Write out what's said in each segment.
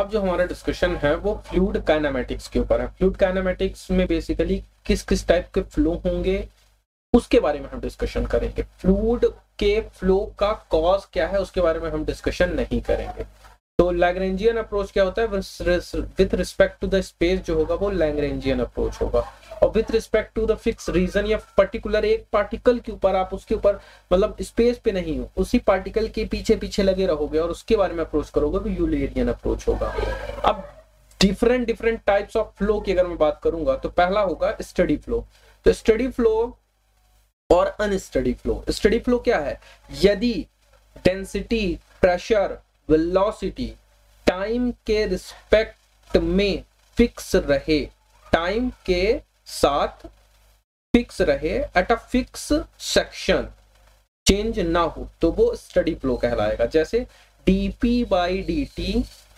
अब जो हमारा डिस्कशन है वो फ्लूइड काइनेमेटिक्स के ऊपर है। फ्लूइड काइनेमेटिक्स में बेसिकली किस किस टाइप के फ्लो होंगे उसके बारे में हम डिस्कशन करेंगे। फ्लूइड के फ्लो का कॉज क्या है उसके बारे में हम डिस्कशन नहीं करेंगे। तो लैग्रेंजियन अप्रोच क्या होता है, with respect to the space जो होगा वो लैग्रेंजियन अप्रोच होगा, और with respect to the fix region या पर्टिकुलर एक पार्टिकल के ऊपर आप उसके ऊपर मतलब स्पेस पे नहीं हो, उसी पार्टिकल के पीछे पीछे लगे रहोगे और उसके बारे में अप्रोच करोगे तो यूलेरियन अप्रोच होगा। अब डिफरेंट टाइप्स ऑफ फ्लो की अगर मैं बात करूंगा तो पहला होगा स्टडी फ्लो। तो स्टडी फ्लो और अनस्टडी फ्लो। स्टडी फ्लो क्या है, यदि डेंसिटी, प्रेशर, वेलोसिटी टाइम के रिस्पेक्ट में फिक्स रहे, टाइम के साथ फिक्स रहे, at a fix section change ना हो, तो वो स्टडी फ्लो कहलाएगा। जैसे dp by dt,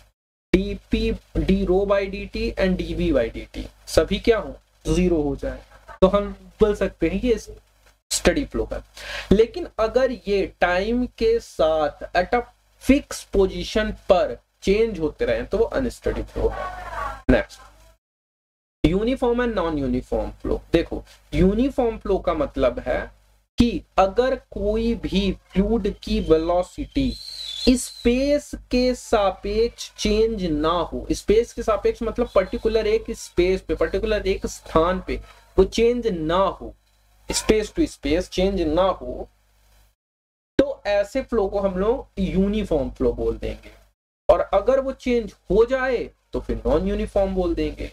dp d rho by dt and dv by dt सभी क्या हो, जीरो हो जाए, तो हम बोल सकते हैं ये स्टडी फ्लो है। लेकिन अगर ये टाइम के साथ एट अ फिक्स पोजीशन पर चेंज होते रहे तो वो अनस्टडी फ्लो है। Next, uniform and non uniform flow. देखो, यूनिफॉर्म फ्लो का मतलब है कि अगर कोई भी फ्लूइड की वेलोसिटी स्पेस के सापेक्ष चेंज ना हो, स्पेस के सापेक्ष मतलब पर्टिकुलर एक स्पेस पे, पर्टिकुलर एक स्थान पे वो चेंज ना हो, स्पेस टू स्पेस चेंज ना हो, तो ऐसे फ्लो को हम लोग यूनिफॉर्म फ्लो बोल देंगे। और अगर वो चेंज हो जाए तो फिर नॉन यूनिफॉर्म बोल देंगे।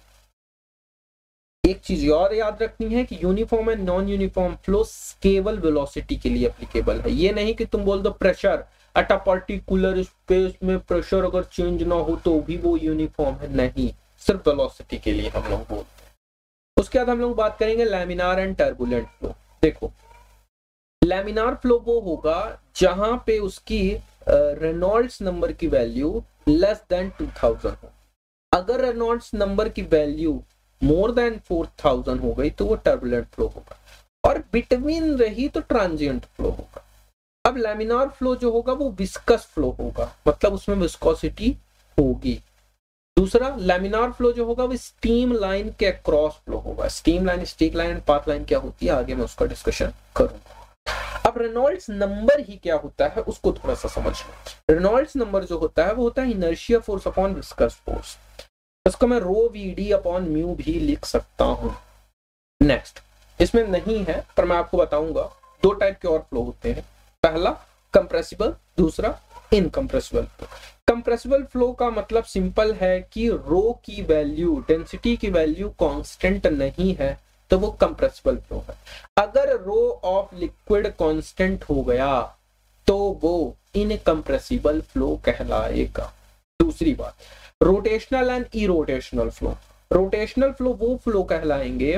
एक चीज और याद रखनी है कि uniform and non uniform flow केवल वेलोसिटी के लिए एप्लीकेबल है। ये नहीं कि तुम बोल दो pressure at a particular space में प्रेशर अगर चेंज ना हो तो भी वो यूनिफॉर्म है, नहीं, सिर्फ वेलोसिटी के लिए हम लोग बोलते हैं। उसके बाद हम लोग बात करेंगे लैमिनार एंड टर्बुलेंट फ्लो। देखो, लैमिनार फ्लो वो होगा जहां पे उसकी रेनॉल्ड्स नंबर की वैल्यू लेस देन 2000 हो। अगर रेनॉल्ड्स नंबर की वैल्यू मोर देन 4000 हो गई तो वो टर्बुलेंट फ्लो होगा, और बिटवीन रही तो ट्रांजिएंट फ्लो होगा। अब लैमिनार फ्लो जो होगा वो विस्कस फ्लो होगा, मतलब उसमें विस्कोसिटी होगी। दूसरा, लैमिनार फ्लो जो होगा वो स्टीम लाइन के अक्रॉस फ्लो होगा। Stream line, streak line, path line क्या होती है आगे मैं उसका डिस्कशन करूंगा। अब रेनॉल्ड्स नंबर ही क्या होता है उसको थोड़ा सा समझ लो। रेनॉल्ड्स नंबर जो होता है वो होता है inertia force upon viscous force. इसको मैं रो वीडी अपॉन म्यू भी लिख सकता हूं। नेक्स्ट, इसमें नहीं है पर मैं आपको बताऊंगा, दो टाइप के और फ्लो होते हैं। पहला कंप्रेसिबल, दूसरा इनकंप्रेसिबल। कंप्रेसिबल फ्लो का मतलब सिंपल है कि रो की वैल्यू, डेंसिटी की वैल्यू कांस्टेंट नहीं है तो वो कंप्रेसिबल फ्लो है। अगर रो ऑफ लिक्विड कांस्टेंट हो गया तो वो इनकंप्रेसिबल फ्लो कहलाएगा। दूसरी बात, rotational and irrotational flow. Rotational flow वो फ्लो कहलाएंगे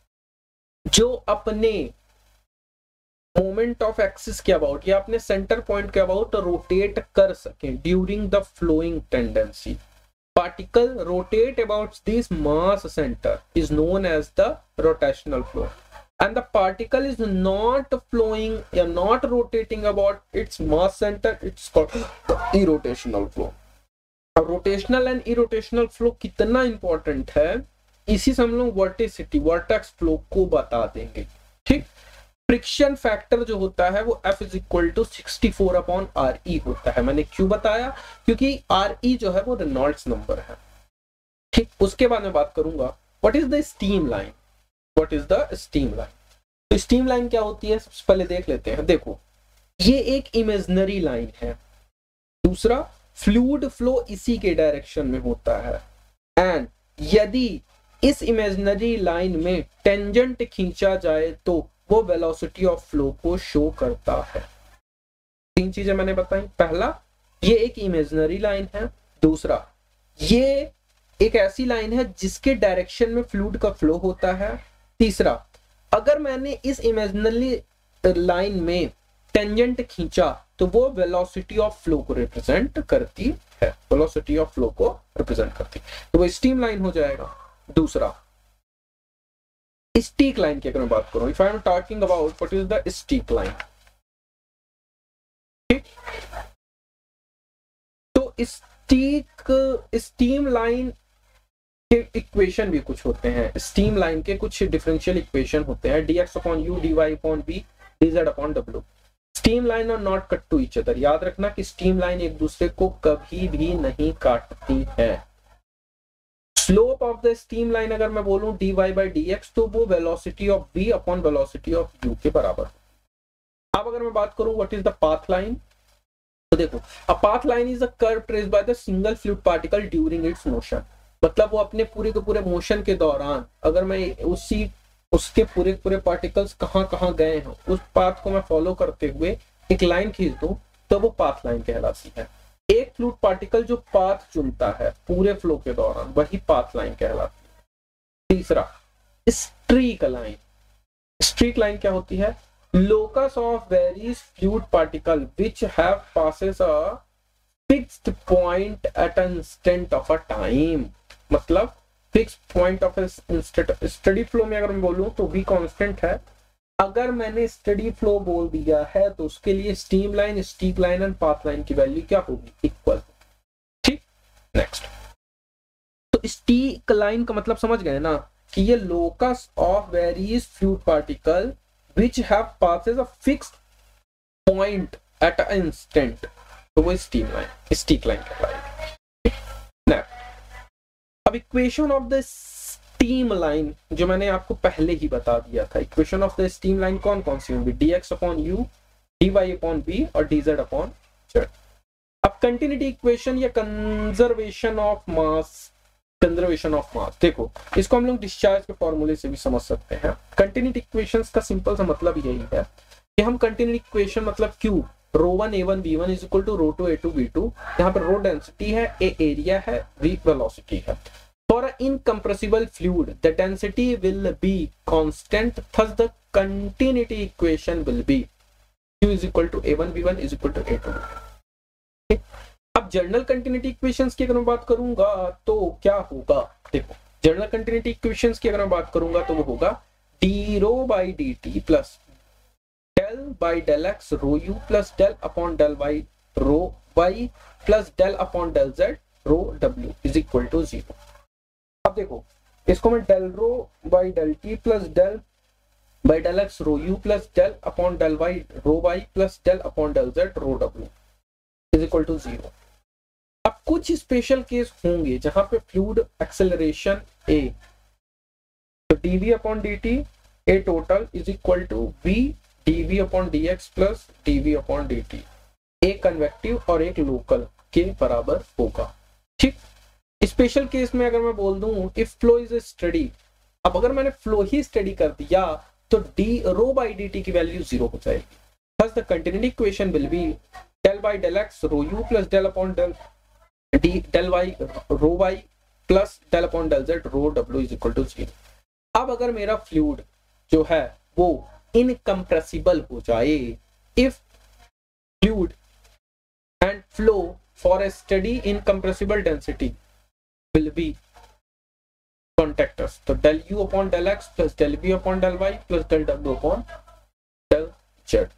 जो अपने मोमेंट ऑफ एक्सिस के अबाउट या अपने सेंटर पॉइंट के अबाउट रोटेट कर सकें during the flowing tendency. Particle rotate about this mass center is known as the rotational flow, and the particle is not flowing or not rotating about its mass center, it's called irrotational flow. अब rotational and irrotational flow कितना important है इसी से हम लोग वर्टिसिटी, vertex flow को बता देंगे। ठीक, फ्रिक्शन फैक्टर जो होता है वो F is equal to 64 upon RE होता है। मैंने क्यों बताया, क्योंकि RE जो है वो रेनॉल्ड्स नंबर है। ठीक, उसके बाद में बात करूंगा what is the stream line. What is the stream line? तो स्टीम लाइन क्या होती है सबसे पहले देख लेते हैं। देखो, ये एक इमेजिनरी लाइन है। दूसरा, फ्लूइड फ्लो इसी के डायरेक्शन में होता है, एंड यदि इस इमेजिनरी लाइन में टेंजेंट खींचा जाए तो वो वेलोसिटी ऑफ फ्लो को शो करता है। तीन चीजें मैंने बताई। पहला, ये एक इमेजिनरी लाइन है। दूसरा, ये एक ऐसी लाइन है जिसके डायरेक्शन में फ्लूइड का फ्लो होता है। तीसरा, अगर मैंने इस इमेजिनरी लाइन में टेंजेंट खींचा तो वो वेलोसिटी ऑफ फ्लो को रिप्रेजेंट करती है, वेलोसिटी ऑफ फ्लो को रिप्रेजेंट करती है, तो वो स्टीम लाइन हो जाएगा। दूसरा, स्टीक लाइन की अगर मैं बात करूं, if I am talking about what is the streak line, ठीक, तो स्टीम लाइन के इक्वेशन भी कुछ होते हैं, स्टीम लाइन के कुछ डिफरेंशियल इक्वेशन होते हैं, dx upon u dy upon v dz अपॉन w। स्टीम लाइन और not cut to each other, याद रखना कि स्टीम लाइन एक दूसरे को कभी भी नहीं काटती है। Slope of the stream line अगर मैं बोलूं dy बाई dx तो वो velocity of v upon velocity of u के बराबर। अब अगर मैं बात करूं what is the path line, तो देखो a path line is a curve traced by the single fluid particle during its motion. मतलब वो अपने पूरे के पूरे मोशन के दौरान अगर मैं उसके पूरे पूरे पार्टिकल्स कहाँ कहाँ गए हैं उस पाथ को मैं फॉलो करते हुए एक लाइन खींच दूं तो वो पाथ लाइन कहलाती है। एक फ्लूइड पार्टिकल जो पाथ चुनता है पूरे फ्लो के दौरान वही पाथ लाइन कहलाती है। तीसरा स्ट्रीक लाइन। स्ट्रीक लाइन क्या होती है? locus of various fluid particle which have passes a fixed point at an instant of a time। मतलब fix point of instant. Steady flow में अगर मैं बोलूं तो v कांस्टेंट है। अगर मैंने स्टडी फ्लो बोल दिया है तो उसके लिए stream line, streak line and path line की वैल्यू क्या होगी? इक्वल। ठीक, नेक्स्ट। तो स्टीक लाइन का मतलब समझ गए ना कि ये locus of various fluid particle which have passes a fixed point at an instant, तो वो स्टीम लाइन, स्टीक लाइन कहलाएगी। Now, अब equation of the stream line जो मैंने आपको पहले ही बता दिया था, equation of the stream line कौन कौन सी होंगी? dx upon u, dy upon v और dz अपॉन z। अब कंटिन्यूटी इक्वेशन या conservation of mass, conservation of mass, देखो इसको हम लोग डिस्चार्ज के फॉर्मूले से भी समझ सकते हैं। कंटिन्यूटी इक्वेशंस का सिंपल सा मतलब यही है कि हम कंटिन्यूटी इक्वेशन मतलब Q ρ1 a1 b1 is equal to ρ2 a2 b2, यहाँ पर रो डेंसिटी है, a एरिया है, v वेलोसिटी है। For a incompressible fluid the density will be constant, thus the continuity equation will be Q is equal to a1 b1 is equal to a2 b2। अब general continuity equations की अगर मैं बात करूंगा तो क्या होगा? देखो जनरल कंटिन्यूटी इक्वेशंस की अगर मैं बात करूंगा तो वो होगा d rho by dt plus del by del x rho u plus del upon del y rho y plus del upon del z rho डब्ल्यू इज इक्वल टू 0। अब देखो इसको मैं del rho by del t plus del by del x rho u plus del upon del y rho y plus del upon del z rho डब्ल्यू is equal to 0। अब कुछ special case होंगे जहां पे फ्लूइड एक्सेलरेशन a, तो dv upon dt a total is equal to v dv upon dx plus dv upon dt, एक convective और एक लोकल के बराबर होगा। ठीक, स्पेशल केस में अगर मैं बोल दूं इफ फ्लो इज स्टडी, अब अगर मैंने फ्लो ही स्टडी कर दिया तो d रो बाई dt की वैल्यू 0 हो जाएगी। Thus the continuity equation will be del by del x rho u plus del upon del del y rho y plus del upon del z rho डब्ल्यू is equal to 0। अब अगर मेरा fluid जो है वो incompressible हो जाए, if fluid and flow for a steady incompressible density will be contractors, तो del u upon del x plus del v upon del y plus del डब्ल्यू अपॉन डेल जेड।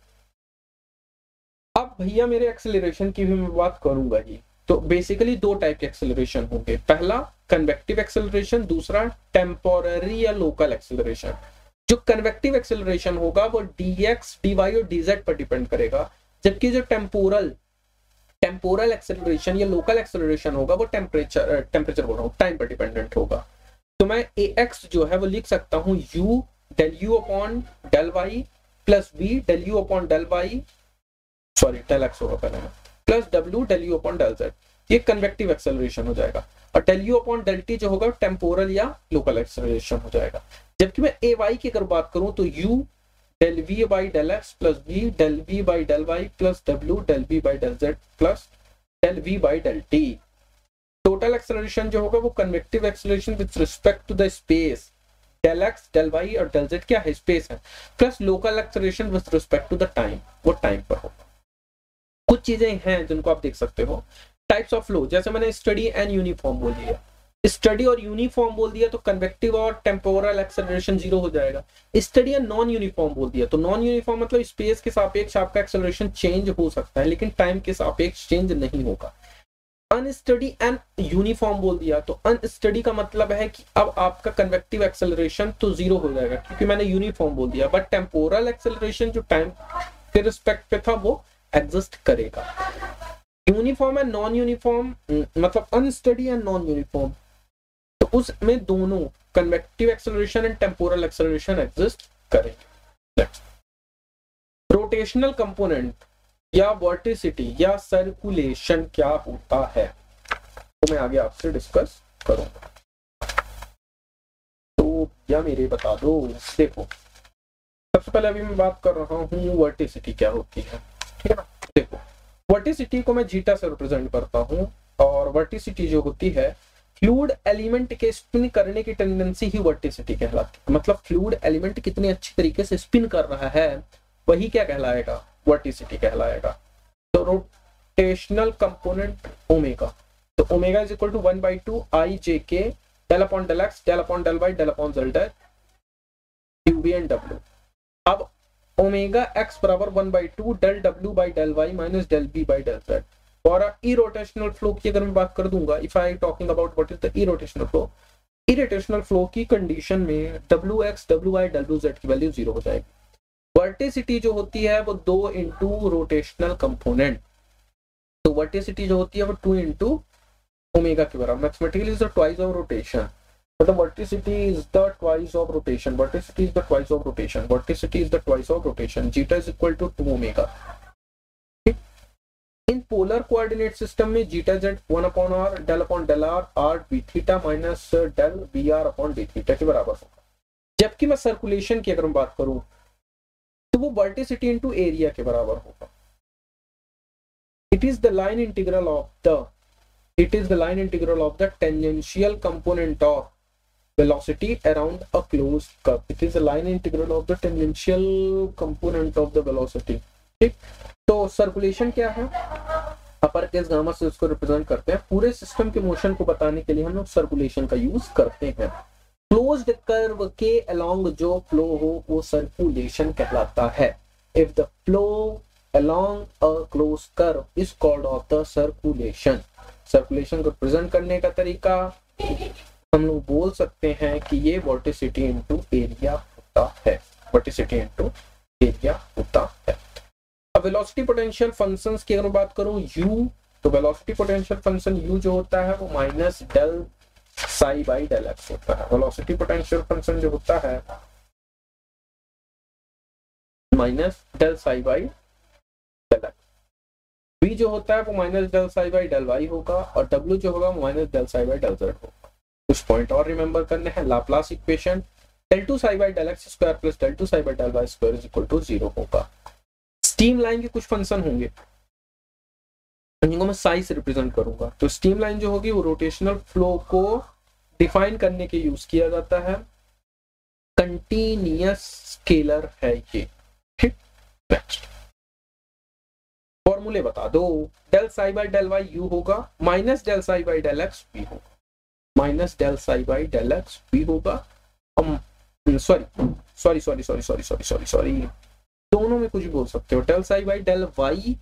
अब भैया मेरे एक्सेलरेशन की भी मैं बात करूंगा ही, तो बेसिकली दो टाइप के एक्सेलरेशन होंगे, पहला कन्वेक्टिव एक्सेलरेशन, दूसरा टेम्पोररी या लोकल एक्सेलरेशन। जो कन्वेक्टिव एक्सेलरेशन होगा वो dx, dy और dz पर डिपेंड करेगा, जबकि जो टेम्पोरल एक्सेलरेशन या लोकल एक्सेलरेशन होगा वो टेम्परेचर बोल रहा हूँ, टाइम पर डिपेंडेंट होगा। तो मैं ax जो है वो लिख सकता हूँ u del u upon del y plus v del u upon del y, sorry del x होगा पहले में, plus w del u upon del z, ये कन्वेक्टिव एक्सेलरेशन हो जाएगा। और del u upon del t जो होगा टेम्पोरल या लोकल एक्सेलरेशन हो जाएगा। जबकि मैं ay की अगर बात करूं तो u del v by del x plus v del v by del y plus w del v by del z plus del v by del t। Total acceleration जो होगा वो convective acceleration with respect to the space, del x del y और del z क्या है? Space है, plus local acceleration with respect to the time, वो time पर होगा। कुछ चीजें हैं जिनको आप देख सकते हो। टाइप्स ऑफ फ्लो, जैसे मैंने स्टडी एंड यूनिफॉर्म बोल दिया, स्टडी और यूनिफॉर्म बोल दिया तो कन्वेक्टिव और टेम्पोरल एक्सेलरेशन 0 हो जाएगा। स्टडी और नॉन यूनिफॉर्म बोल दिया तो नॉन यूनिफॉर्म मतलब स्पेस के सापेक्ष आपका एक्सेलरेशन चेंज हो सकता है लेकिन टाइम के सापेक्ष चेंज नहीं होगा। अनस्टडी एंड यूनिफॉर्म बोल दिया, तो अनस्टडी का मतलब है कि अब आपका कन्वेक्टिव एक्सेलरेशन तो जीरो हो जाएगा क्योंकि मैंने यूनिफॉर्म बोल दिया, बट टेम्पोरल एक्सेलरेशन जो टाइम के रिस्पेक्ट पे था वो एग्जिस्ट करेगा। यूनिफॉर्म एंड नॉन यूनिफॉर्म मतलब अनस्टडी एंड नॉन यूनिफॉर्म, तो उसमें दोनों convective acceleration and temporal acceleration exist करेंगे। रोटेशनल कंपोनेंट या वर्टिसिटी या सर्कुलेशन क्या होता है तो मैं आगे आपसे डिस्कस करूंगा। तो या मेरे बता दो, देखो सबसे पहले अभी मैं बात कर रहा हूँ वर्टिसिटी क्या होती है, ठीक है ना। देखो वर्टिसिटी को मैं जीटा से रिप्रेजेंट करता हूँ, और वर्टिसिटी जो होती है फ्लूइड एलिमेंट के स्पिन करने की टेंडेंसी ही वर्टिसिटी कहलाती है। मतलब फ्लूइड एलिमेंट कितने अच्छी तरीके से स्पिन कर रहा है वही क्या कहलाएगा, वर्टिसिटी कहलाएगा। तो रोटेशनल कंपोनेंट ओमेगा, तो omega is equal to 1/2 i j k del upon del x del upon del y del upon z q and डब्ल्यू। अब ओमेगा एक्स बराबर 1/2 डेल डब्ल्यू by del y minus del b by del z. और irrotational flow की अगर मैं बात कर दूंगा, if I talking about what is the irrotational flow, irrotational flow की कंडीशन में W x W Y W Z की वैल्यू जीरो हो जाएगी। वर्टिसिटी जो होती है वो 2 इंटू रोटेशनल कंपोनेंट, तो वर्टिसिटी जो होती है वो 2 इंटू ओमेगा के बराबर, mathematically is the twice of rotation, मतलब vorticity is the twice of rotation, vorticity is the twice of rotation, vorticity is the twice of rotation, zeta is equal to 2 omega. In polar coordinate system में zeta z 1 upon r del upon del r r d theta minus del b r upon d theta के बराबर होगा। जबकि मैं circulation की अगर मैं बात करूं तो वो वर्टिसिटी इनटू एरिया के बराबर होगा। It is the line integral of the tangential component of velocity around a closed curve. It is the line integral of the tangential component of the velocity. ठीक, तो सर्कुलेशन क्या है, अपर केस गामा से उसको represent करते हैं। पूरे system के मोशन को बताने के लिए हम लोग सर्कुलेशन का यूज करते हैं। क्लोज्ड कर्व के अलोंग जो फ्लो हो वो सर्कुलेशन कहलाता है। If the flow along a closed curve is called of the circulation. Circulation को प्रेजेंट करने का तरीका हम लोग बोल सकते हैं कि ये वर्टिसिटी इनटू एरिया होता है, वर्टिसिटी इनटू एरिया होता है। अब वेलोसिटी पोटेंशियल फंक्शंस की अगर मैं बात करूं u, तो वेलोसिटी पोटेंशियल फंक्शन u जो होता है वो minus del psi by del x होता है। वेलोसिटी पोटेंशियल फंक्शन जो होता है minus del psi by del x. v जो होता है वो minus del psi by del y होगा, और w जो होगा minus del psi by del z होगा। कुछ पॉइंट और रिमेंबर करने हैं। Laplace equation del two psi by del x square plus del two psi by del y square is equal to 0 होगा। स्टीम लाइन के कुछ फंक्शन होंगे जिनको मैं साई से रिप्रेजेंट करूंगा। तो स्टीम लाइन जो होगी वो रोटेशनल फ्लो को डिफाइन करने के यूज किया जाता है। कंटिन्यूअस स्केलर है ये। ठीक, नेक्स्ट फॉर्मूले बता दो। Del psi by del y u होगा, minus del psi by del x b होगा, minus del psi by del x b होगा। सॉरी दोनों में कुछ बोल सकते हो। Del psi by del y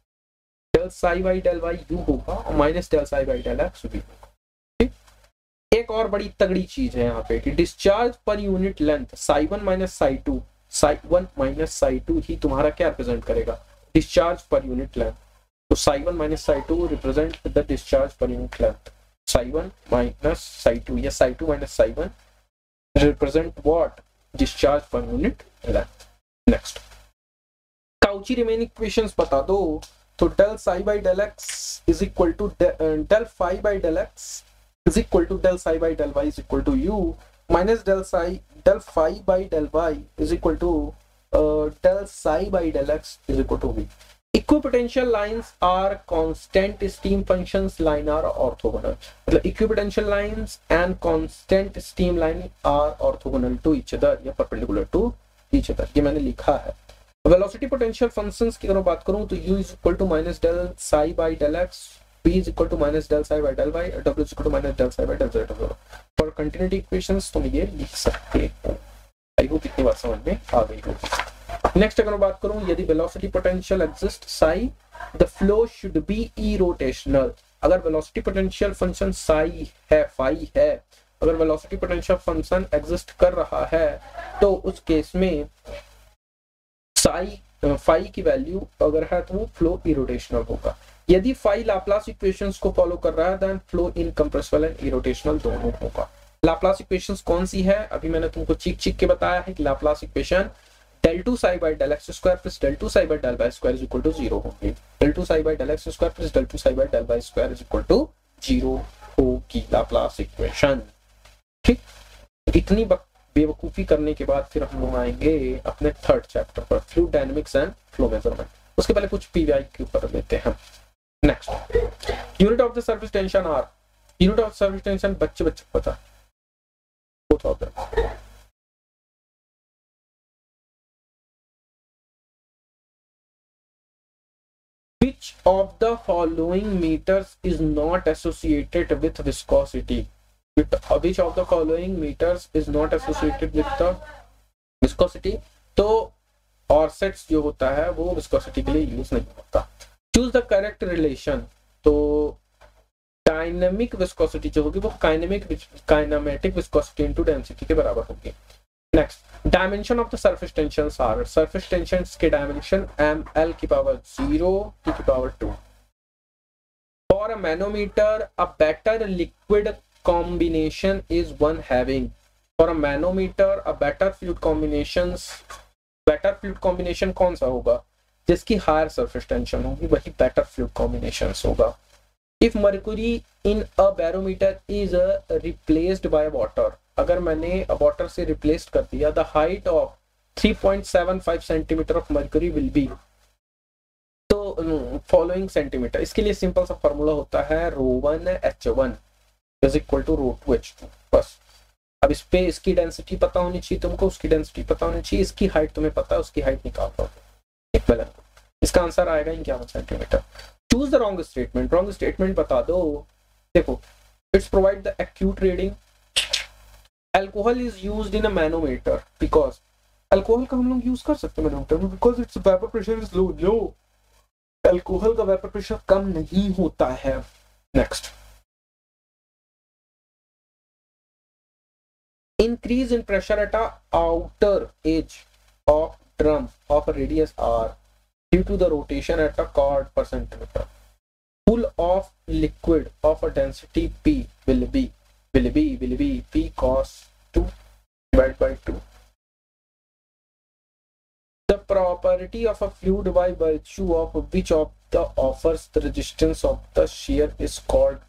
u होगा, और minus del psi by del x b होगा। ठीक, एक और बड़ी तगड़ी चीज है यहाँ पे कि discharge per unit length psi 1 minus psi 2, psi 1 minus psi 2 ही तुम्हारा क्या रिप्रेजेंट करेगा, डिस्चार्ज पर यूनिट लेंथ। तो psi 1 minus psi 2 represent the discharge per unit length. Psi 1 minus psi 2 या psi 2 minus psi 1 represent what, discharge per unit length. Next Cauchy Riemann equations बता दो। तो del psi by del x is equal to del phi by del x is equal to del psi by del y is equal to u, minus del phi by del y is equal to del psi by del x is equal to v. Equipotential lines are constant stream functions line are orthogonal. मतलब equipotential lines and constant stream line are orthogonal to each other या perpendicular to each other, ये मैंने लिखा है। Velocity potential functions की अगर बात करूं तो u is equal to minus del psi by del x, v is equal to minus del psi by del y, w is equal to minus del psi by del z. For continuity equations तुम ये लिख सकते हो। I hope इतनी बात समझ में आ गई होगी। नेक्स्ट अगर बात करूं, यदि velocity potential exist psi, the flow should be irrotational. अगर वेलोसिटी पोटेंशियल फंक्शन साई है, फाई है, अगर वेलोसिटी पोटेंशियल फंक्शन एग्जिस्ट कर रहा है तो उस केस में साई फाई की वैल्यू अगर है तो वो फ्लो इरोटेशनल होगा। यदि फाई लाप्लास इक्वेशंस को फॉलो कर रहा है then flow incompressible and irrotational दोनों होगा। लाप्लास इक्वेशंस कौन सी है, अभी मैंने तुमको चीख के बताया है कि Laplace equation del 2 psi by del x square plus del 2 psi by del y square is equal to 0 होगी। del 2 psi by del x square plus del 2 psi by del y square is equal to 0 होगी Laplace equation. ठीक, इतनी बेवकूफी करने के बाद फिर हम लोग आएंगे अपने थर्ड चैप्टर पर, fluid dynamics and flow measurement. उसके पहले कुछ पीवीआई के ऊपर लेते हैं। Next, unit of the surface tension are. Unit of surface tension बच्चे पता both of them. Which of the following meters is not associated with viscosity? Which of the following meters is not associated with the viscosity? तो ऑरसेट्स जो होता है वो viscosity के लिए use नहीं होता। Choose the correct relation. तो डायनेमिक विस्कोसिटी जो होगी वो काइनेमेटिक विस्कोसिटी इनटू डेंसिटी के बराबर होगी। Next, dimension of the surface tensions are. Surface tensions के डायमेंशन ml की पावर 0 t की power 2। For a manometer a better liquid combination is one having। for a manometer a better fluid combination कौन सा होगा, जिसकी higher surface tension होगी वही better fluid combination होगा। if mercury in a barometer is replaced by water, अगर मैंने water से रिप्लेस कर दिया, the height of 3.75 centimetre of mercury will be, तो फॉलोइंग सेंटीमीटर। इसके लिए सिंपल सा फॉर्मूला होता है ρ1h1 is equal to ρ2h2 बस। अब इस पे इसकी डेंसिटी पता होनी चाहिए तुमको, उसकी डेंसिटी पता होनी चाहिए, इसकी हाइट तुम्हें पता है, उसकी हाइट निकाल दो, इसका आंसर आएगा 51 centimetre. Choose the wrong statement. Wrong statement बता दो। देखो, it's provide the accurate reading. Alcohol is used in a manometer because alcohol का हम लोग यूज कर सकते हैं मैनोमीटर में because it's vapour pressure is low. Low, alcohol का वेपर प्रेशर कम नहीं होता है। Next, increase in pressure at a outer edge of drum of a radius r due to the rotation at a cord per centimeter. Full of liquid of a density p will be p cos 2 divided by 2. The property of a fluid by virtue of which of the offers the resistance of the shear is called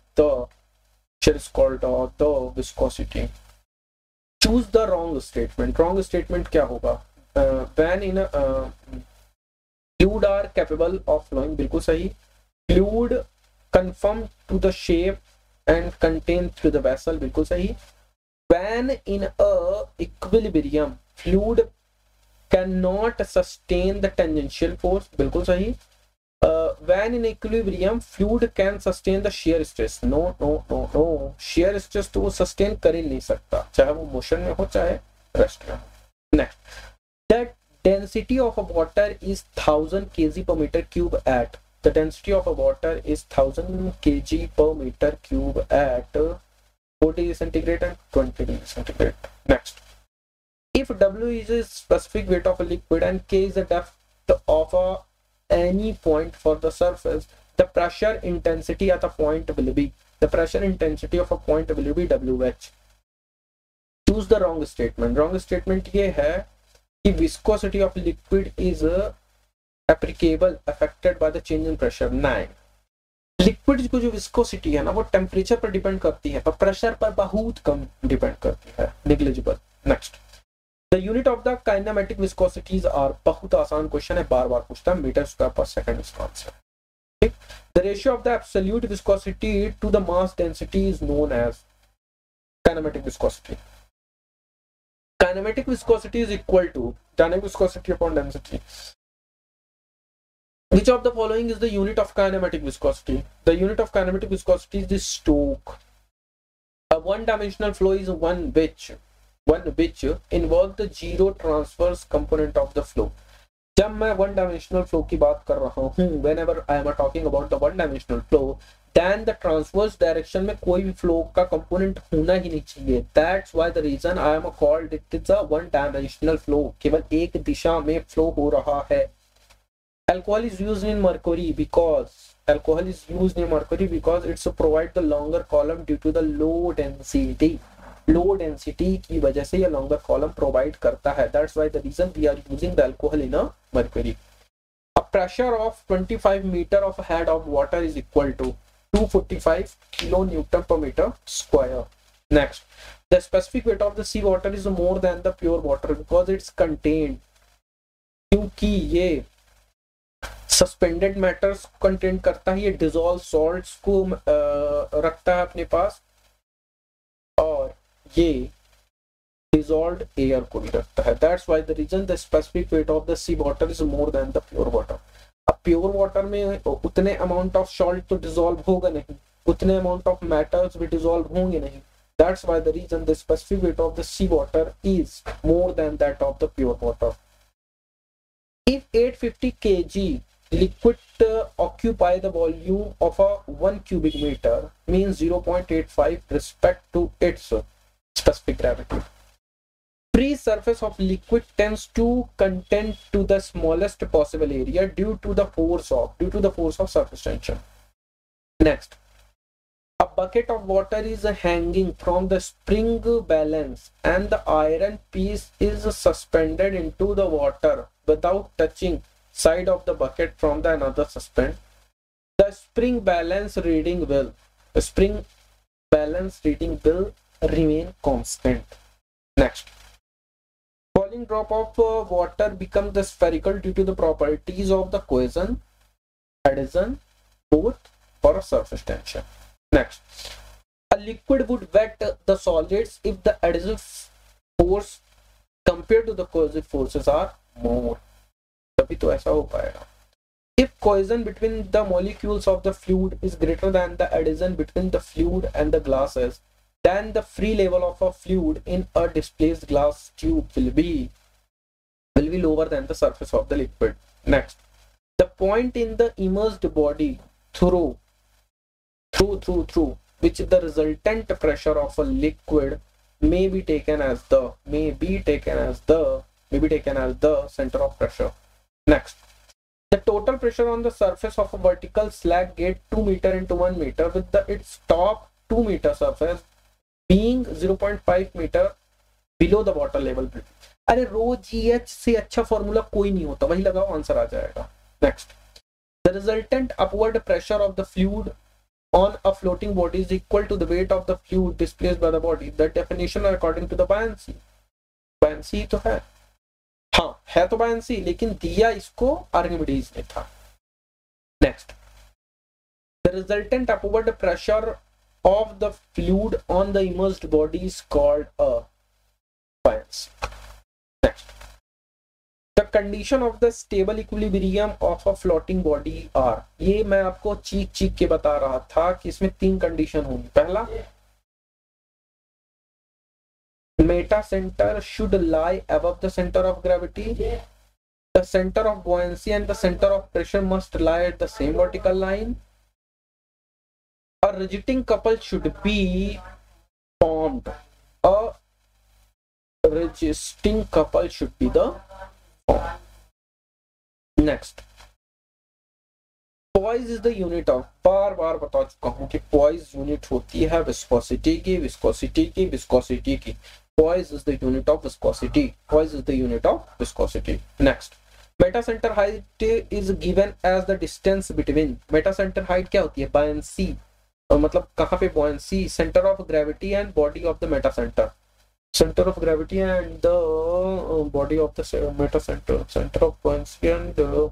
the viscosity. Choose the wrong statement. Wrong statement क्या होगा? When in a fluid are capable of flowing, बिल्कुल सही। Fluid conform to the shape and contained through the vessel, बिल्कुल सही। When in a equilibrium, fluid cannot sustain the tangential force, बिल्कुल सही। When in equilibrium, fluid can sustain the shear stress. No. shear stress तो वो sustain कर ही नहीं सकता, चाहे वो motion में हो चाहे rest में हो। Next, the density of a water is 1000 kg per meter cube at. The density of a water is 1000 kg per meter cube at 4 degrees centigrade and 20 degrees centigrade. Next, if W is a specific weight of a liquid and K is the depth of any point for the surface, the pressure intensity at a point will be, the pressure intensity of a point will be WH. Choose the wrong statement. Wrong statement ये है कि viscosity of liquid is applicable affected by the change in pressure. 9. Liquid को जो viscosity है ना वो temperature पर depend करती है पर प्रेशर पर बहुत कम डिपेंड करती है, negligible. Next, The unit of the kinematic viscosities are, बहुत आसान क्वेश्चन है, बार बार पूछता है, मीटर स्क्वायर पर सेकंड इसका आंसर। ठीक, the ratio of the absolute viscosity to the mass density is known as kinematic viscosity. Kinematic viscosity is equal to dynamic viscosity upon density. Which of the following is the unit of kinematic viscosity? The unit of kinematic viscosity is the Stokes. A one-dimensional flow is one which involves the zero transverse component of the flow. जब मैं one dimensional flow की बात कर रहा हूँ, whenever I am talking about the one dimensional flow, then the transverse direction में कोई भी flow का component होना ही नहीं चाहिए. That's why the reason I am called it is a one dimensional flow. केवल एक दिशा में flow हो रहा है. Alcohol is used in mercury because it's provide the longer column due to the low density. Low density की वजह से ये longer column provide करता है. That's why the reason we are using the alcohol in a mercury. A pressure of 25 meter of head of water is equal to 245 kilonewton per meter square. Next, the specific weight of the sea water is more than the pure water because it's contained. क्योंकि ये suspended matters content करता है, ये dissolve salts को रखता है अपने पास, और ये डिसॉल्व्ड एयर को भी रखता है. That's why the reason the specific weight of the sea water is more than the pure water. अब प्योर वाटर में उतने अमाउंट ऑफ सॉल्ट तो डिसॉल्व होगा नहीं, उतने अमाउंट ऑफ मैटर्स भी डिसॉल्व होंगे नहीं. That's why the reason the specific weight of the sea water is more than that of the pure water. If 850 kg liquid occupy the volume of a 1 cubic meter, means 0.85 respect to its specific gravity. Free surface of liquid tends to contend to the smallest possible area due to the force of surface tension. Next, a bucket of water is hanging from the spring balance and the iron piece is suspended into the water without touching side of the bucket from the another suspend. The spring balance reading will remain constant. Next, falling drop of water becomes the spherical due to the properties of the cohesion, adhesion, both, or surface tension. Next, a liquid would wet the solids if the adhesive force compared to the cohesive forces are more. तभी तो ऐसा हो पाएगा. If cohesion between the molecules of the fluid is greater than the adhesion between the fluid and the glasses, then the free level of a fluid in a displaced glass tube will be lower than the surface of the liquid. Next, the point in the immersed body through which the resultant pressure of a liquid may be taken as the center of pressure. Next, the total pressure on the surface of a vertical slag gate 2 meter into 1 meter with its top 2 meter surface being 0.5 meter below the water level. अरे रो GH से अच्छा formula कोई नहीं होता, वही लगाओ answer आ जाएगा. Next, the resultant upward pressure of the fluid on a floating body is equal to the weight of the fluid displaced by the body. The definition according to the buoyancy. buoyancy तो है, हाँ है तो buoyancy, लेकिन दिया इसको Archimedes ने था. Next, the resultant upward pressure of the fluid on the immersed body is called a buoyancy. Next, the condition of the stable equilibrium of a floating body are. ये मैं आपको चीख के बता रहा था कि इसमें 3 कंडीशन होंगी. पहला, meta center should lie above the center of gravity. The center of buoyancy and the center of pressure must lie at the same vertical line. A rigiting couple should be formed. A resisting couple should be the form. Next, poise is the unit of, बार बता चुका हूं कि poise unit होती है viscosity की. Poise is the unit of viscosity. Next, meta center height is given as the distance between. Meta center height क्या होती है? buoyancy, मतलब कहाँ पे buoyancy, center of gravity and body of the meta center. Center of gravity and the body of the meta center. Center of buoyancy and the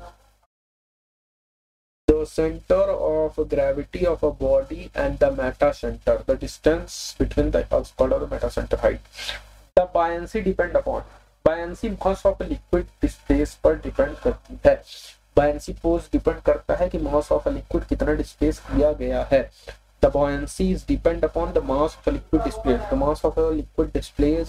center of gravity of a body and the meta center. The distance between the is called the meta center height. The buoyancy depend upon. Buoyancy mass of a liquid displace पर depend करती है. Buoyancy force depend करता है कि mass of a liquid कितना displace किया गया है. The buoyancy is depend upon the mass of a liquid displaced. The mass of a liquid displaced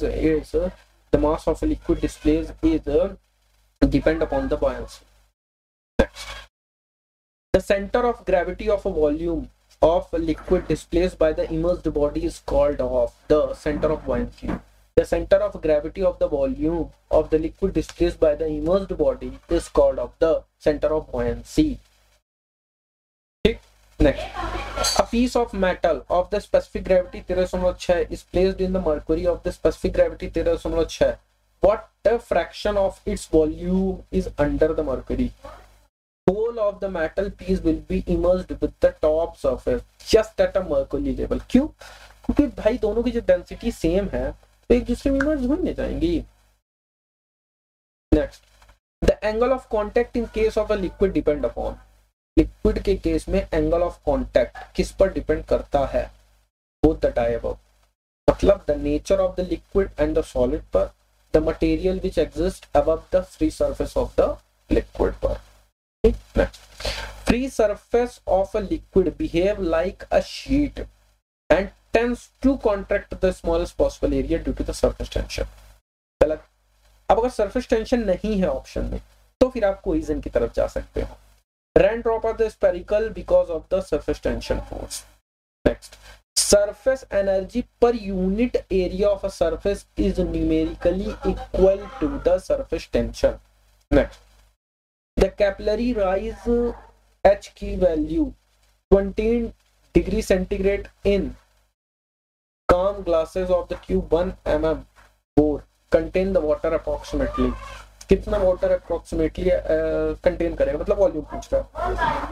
is depend upon the buoyancy. Next, the center of gravity of a volume of a liquid displaced by the immersed body is called of the center of buoyancy. The center of gravity of the volume of the liquid displaced by the immersed body is called of the center of buoyancy. Okay? Next, a piece of metal of the specific gravity 13.6 is placed in the mercury of the specific gravity 13.6. What fraction of its volume is under the mercury? Whole of the metal piece will be immersed with the top surface just at a mercury level. क्यों? क्योंकि भाई दोनों की जो density same है तो एक दूसरे में इमर्ज हो नहीं जाएंगी. Next, the angle of contact in case of a liquid depend upon. Liquid के केस में एंगल ऑफ कांटेक्ट किस पर डिपेंड करता है? बोथ द अबव, मतलब the nature of the liquid and the solid पर, the material which exist above the free surface of the liquid पर. Next, free surface of a liquid behave like a sheet and tends to contract the smallest possible area due to the surface tension. गलत. अब अगर surface tension नहीं है option में तो फिर आप कोइजन की तरफ जा सकते हो. Raindrop are the spherical because of the surface tension force. Next, surface energy per unit area of a surface is numerically equal to the surface tension. Next, the capillary rise H key value 20 degree centigrade in calm glasses of the tube 1 mm bore contain the water approximately. कितना water approximately contain करेगा, मतलब volume पूछ रहा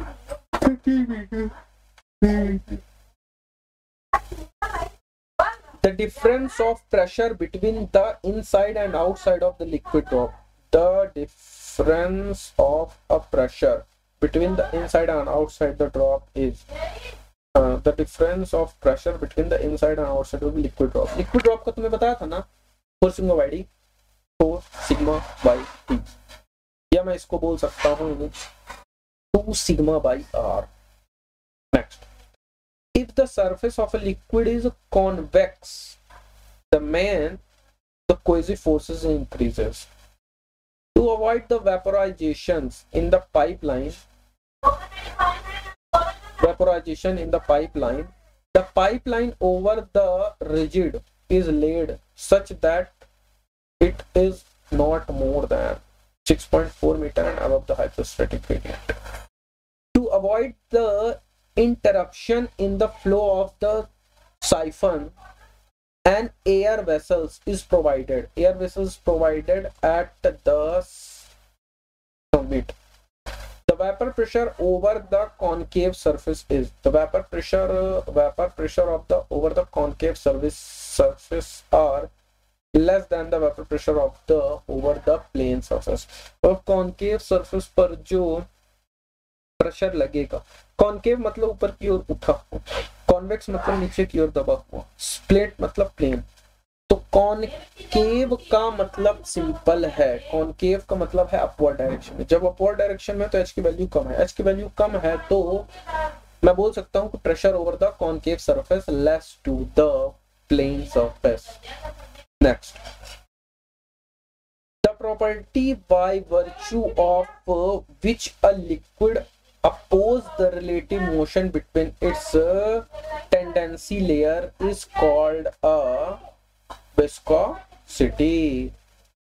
है. The difference of pressure between the inside and outside of the liquid drop. The difference of a pressure between the inside and outside the drop is the difference of pressure between the inside and outside of the liquid drop. Liquid drop का तुम्हें बताया था ना, 4 sigma by d, 4 sigma by t, या मैं इसको बोल सकता हूँ 2 sigma by r. Next, if the surface of a liquid is convex, the quasi forces increases. To avoid the vaporizations in the pipeline, the pipeline over the rigid is laid such that it is not more than 6.4 meter and above the hydrostatic gradient. To avoid the interruption in the flow of the siphon, an air vessels is provided. Air vessels provided at the summit. The vapor pressure over the concave surface is the vapor pressure of the over the concave surface are less than the vapor pressure of the over the plane surface. और concave surface पर जो pressure लगेगा, concave मतलब ऊपर की ओर उठा हुआ, convex मतलब नीचे की ओर दबा हुआ, स्प्लिट मतलब प्लेन. तो कॉनकेव का मतलब सिंपल है, कॉनकेव का मतलब है अपवर्ड डायरेक्शन में. जब अपवर्ड डायरेक्शन में तो एच की वैल्यू कम है, एच की वैल्यू कम है तो मैं बोल सकता हूं कि pressure over the concave surface less to the plane surface. Next, the property by virtue of which a liquid oppose the relative motion between its tendency layer is called a viscosity.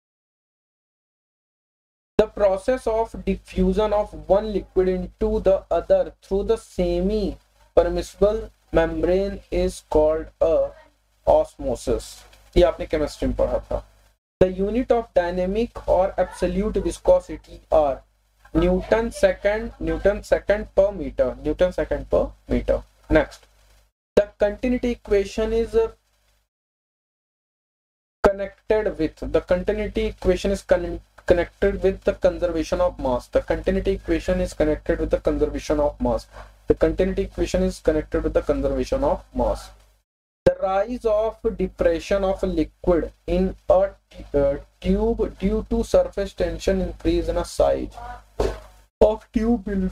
The process of diffusion of one liquid into the other through the semi-permeable membrane is called a osmosis. ये आपने chemistry में पढ़ा था. The unit of dynamic or absolute viscosity are Newton second per meter. Next, the continuity equation is connected with the conservation of mass. The continuity equation is connected with the conservation of mass. The rise of depression of a liquid in a tube due to surface tension increase in a size of tube will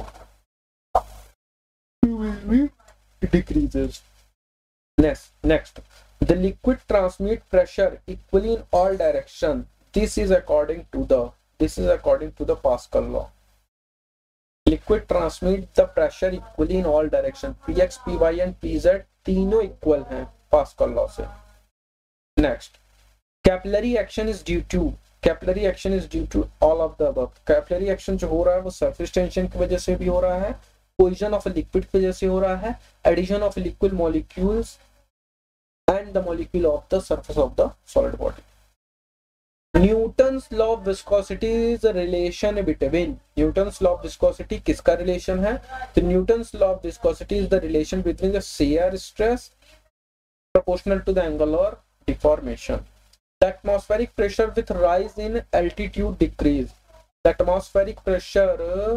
be decreases. Next, the liquid transmit pressure equally in all direction. This is according to the Pascal law. Liquid transmit the pressure equally in all direction, px py and pz तीनों equal हैं Pascal law से। Next, capillary action is due to, capillary action is due to all of the above. Capillary action जो हो रहा है वो surface tension की वजह से भी हो रहा है, कोलिजन ऑफ लिक्विड की वजह से हो रहा है, addition of liquid molecules and the molecule of the surface of the solid body. Newton's law of viscosity is a relation between, Newton's law of viscosity किसका रिलेशन है? तो Newton's law of viscosity is the relation between the shear stress proportional to the angle or deformation. The atmospheric pressure with rise in altitude decrease. The atmospheric pressure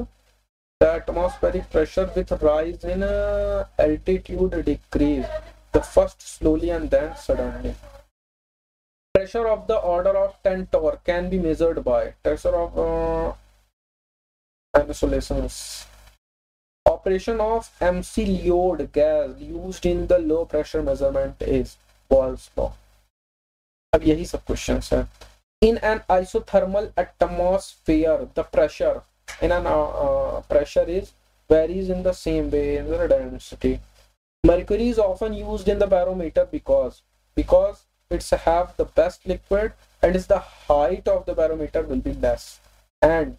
with rise in altitude decrease. The first slowly and then suddenly. Pressure of the order of 10 torr can be measured by pressure of isolations. Operation of MC Leod gas used in the low pressure measurement is Boyle's law. अब यही सब questions है। In an isothermal atmosphere, the pressure in an pressure is varies in the same way in the density. Mercury is often used in the barometer because it's have the best liquid and is the height of the barometer will be less and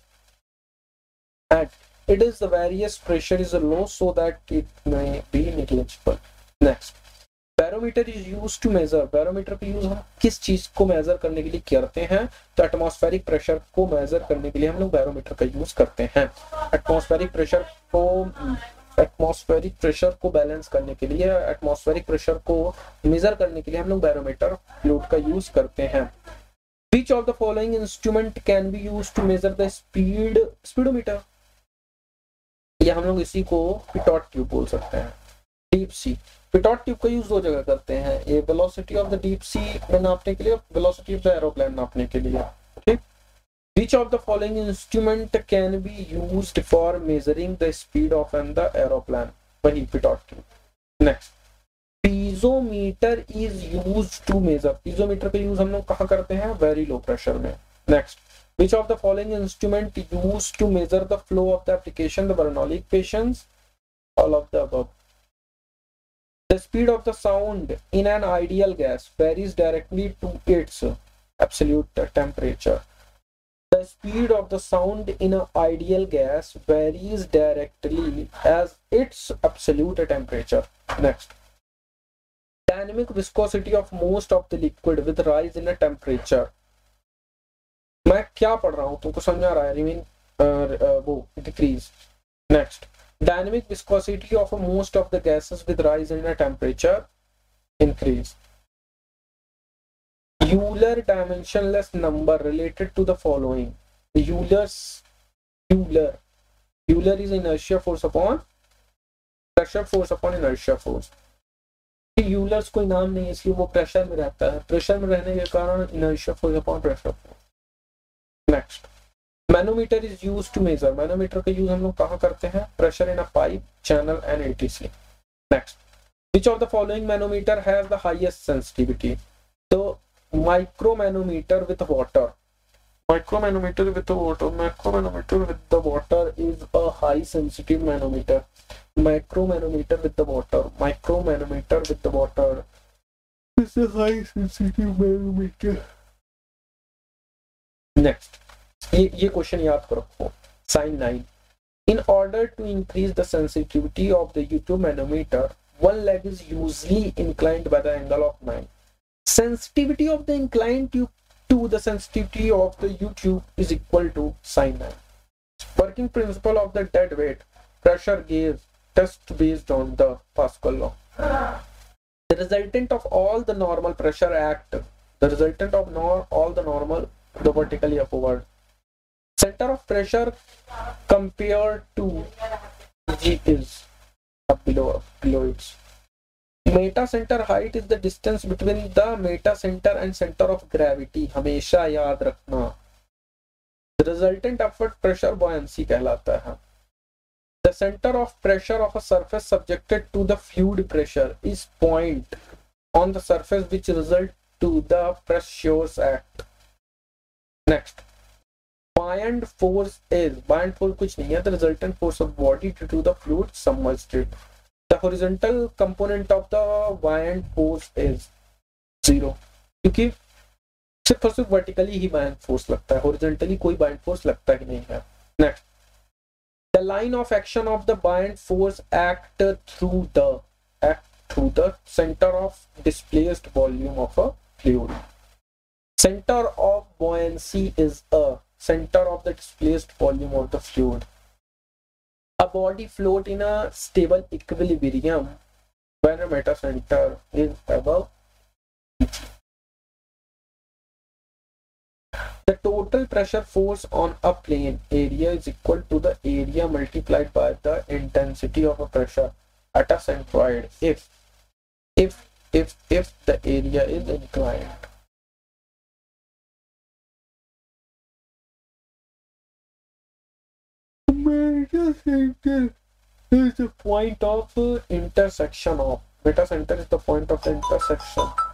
it is the various pressure is low so that it may be negligible. Next, barometer is used to measure, barometer का use हम किस चीज को major करने के लिए करते हैं? तो एटमॉस्फेरिक प्रेशर को मेजर करने के लिए हम लोग बैरोमीटर का यूज करते हैं। एटमॉस्फेरिक प्रेशर को बैलेंस करने के लिए, एटमॉस्फेरिक प्रेशर को मेजर करने के लिए हम लोग बैरोमीटर फ्लूइड का यूज करते हैं। Which of the following instrument can be used to measure the speed? Speedometer, या हम लोग इसी को पिटॉट ट्यूब बोल सकते हैं। डीप सी, पिटॉट ट्यूब का यूज दो जगह करते हैं, ये velocity of the deep sea में नापने के लिए, वेलोसिटी ऑफ द एरोप्लेन नापने के लिए। ठीक, Which of the following instrument can be used for measuring the speed of the aeroplane? वही pitot tube. Next, piezometer is used to measure, piezometer का यूज हम लोग कहाँ करते हैं? वेरी लो प्रेशर में। Next, Which of the following instrument used to measure the flow of the application? The Bernoulli equations, all of the above. The speed of the sound in an ideal gas varies directly to its absolute temperature. The speed of the sound in an ideal gas varies directly as its absolute temperature. Next, dynamic viscosity of most of the liquid with rise in a temperature. मैं क्या पढ़ रहा हूँ तुमको समझ आ रहा है? Remain वो decrease. Next, dynamic viscosity of most of the gases with rise in temperature increase. Euler dimensionless number related to the following. Euler is inertia force upon pressure force upon inertia force. Euler's कोई नाम नहीं है इसलिए वो pressure में रहता है, pressure में रहने के कारण inertia force upon pressure force. Next, manometer is used to measure, manometer का यूज हम लोग कहाँ करते हैं? Pressure in a pipe, channel and etc. Next, which of the following manometer has the highest sensitivity? तो micromanometer with water, micromanometer with water, micromanometer with the water is a high sensitive manometer. Micromanometer with the water, micromanometer with the water is a high sensitive manometer. Next, ये question याद करो। Sine 9, in order to increase the sensitivity of the U-tube manometer, one leg is usually inclined by the angle of 9. Sensitivity of the inclined tube to the sensitivity of the U-tube is equal to sin 9. Working principle of the dead weight pressure gauge test based on the Pascal law. The resultant of all the normal pressure act, the resultant of all the normal the vertically upward. Center of pressure compared to G is up below its. Meta center height is the distance between the meta center and center of gravity. हमेशा याद रखना. The resultant upward pressure buoyancy कहलाता है. The center of pressure of a surface subjected to the fluid pressure is point on the surface which result to the pressure act. Next, buoyant force कुछ नहीं है, the resultant force of body due to the fluid submerged it. The horizontal component of the buoyant force is 0, क्योंकि सिर्फ और सिर्फ vertically ही buoyant force लगता है, horizontally कोई buoyant force लगता ही नहीं है. Next, the line of action of the buoyant force act through the center of displaced volume of a fluid. Center of buoyancy is a center of the displaced volume of the fluid. A body float in a stable equilibrium when a metacenter is above. The total pressure force on a plane area is equal to the area multiplied by the intensity of a pressure at a centroid if the area is inclined. Metacenter is the point of intersection of. Metacenter is the point of the intersection